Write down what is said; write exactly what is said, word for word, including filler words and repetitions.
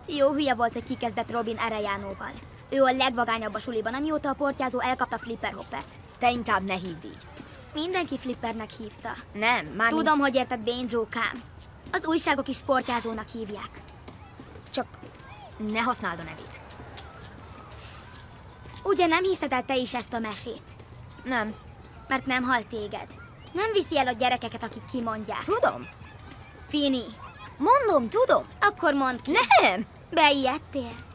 Hát jó hülye volt, hogy kikezdett Robin Arellanoval. Ő a legvagányabb a suliban, amióta a portyázó elkapta Flipper Hoppert. Te inkább ne hívd így. Mindenki Flippernek hívta. Nem, már Tudom, hogy érted, Banjo-kám. Az újságok is portyázónak hívják. Csak ne használd a nevét. Ugye nem hiszed el te is ezt a mesét? Nem. Mert nem hal téged. Nem viszi el a gyerekeket, akik kimondják. Tudom. Fini. Mondom, tudom. Akkor mondd ki. Nem. Beijedtél?